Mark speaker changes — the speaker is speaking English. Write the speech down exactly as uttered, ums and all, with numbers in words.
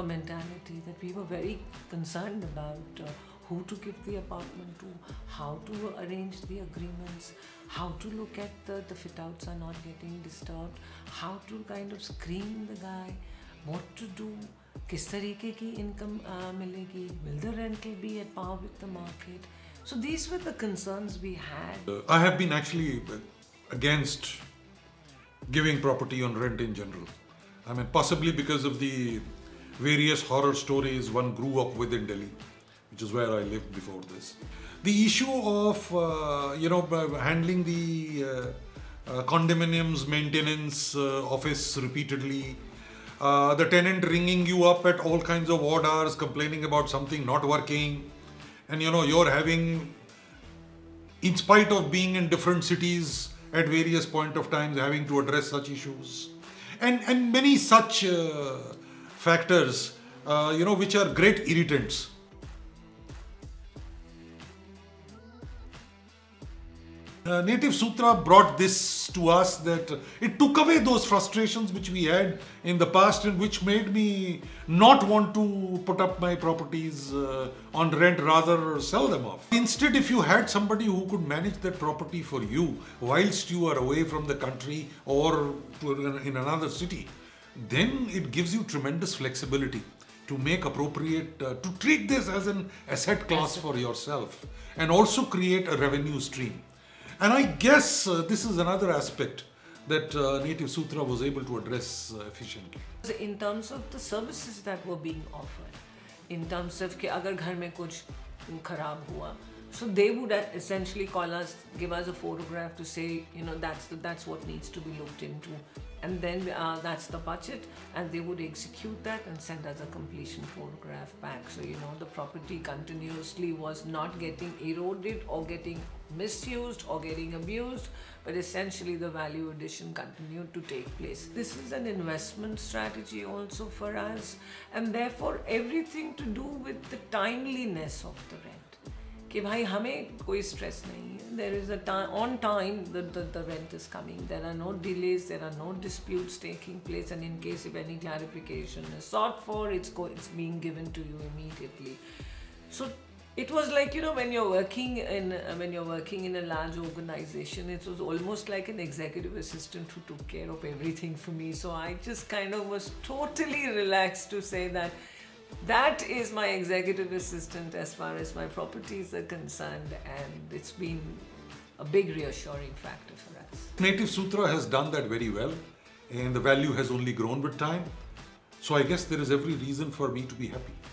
Speaker 1: a mentality that we were very concerned about uh, who to give the apartment to, how to arrange the agreements, how to look at the, the fit outs are not getting disturbed, how to kind of screen the guy, what to do, kis tarike ki income uh, milegi, will the rental be at par with the market. So these were the concerns we had.
Speaker 2: Uh, I have been actually against giving property on rent in general. I mean, possibly because of the various horror stories one grew up with in Delhi, which is where I lived before this. The issue of, uh, you know, handling the uh, uh, condominiums maintenance uh, office repeatedly, uh, the tenant ringing you up at all kinds of odd hours, complaining about something not working, and you know, you're having, in spite of being in different cities at various point of times, having to address such issues. And, and many such uh, factors, uh, you know, which are great irritants. Uh, Native Sutra brought this to us, that uh, it took away those frustrations which we had in the past and which made me not want to put up my properties uh, on rent, rather sell them off. Instead, if you had somebody who could manage that property for you whilst you are away from the country or to, in another city, then it gives you tremendous flexibility to make appropriate, uh, to treat this as an asset class for yourself and also create a revenue stream. And I guess uh, this is another aspect that uh, Native Sutra was able to address uh, efficiently.
Speaker 1: In terms of the services that were being offered, in terms of कि अगर घर में कुछ खराब हुआ, so they would essentially call us, give us a photograph to say, you know, that's the, that's what needs to be looked into, and then uh, that's the budget, and they would execute that and send us a completion photograph back. So you know, the property continuously was not getting eroded or getting misused or getting abused, but essentially the value addition continued to take place. This is an investment strategy also for us, and therefore everything to do with the timeliness of the rent. कि भाई हमें कोई stress नहीं है. There is a time, on time the, the, the rent is coming. There are no delays, there are no disputes taking place, and in case if any clarification is sought for, it's, go, it's being given to you immediately. So it was like, you know, when you're working in uh, when you're working in a large organization, it was almost like an executive assistant who took care of everything for me. So I just kind of was totally relaxed to say that that is my executive assistant as far as my properties are concerned, and it's been a big reassuring factor for us.
Speaker 2: Native Sutra has done that very well, and the value has only grown with time. So I guess there is every reason for me to be happy.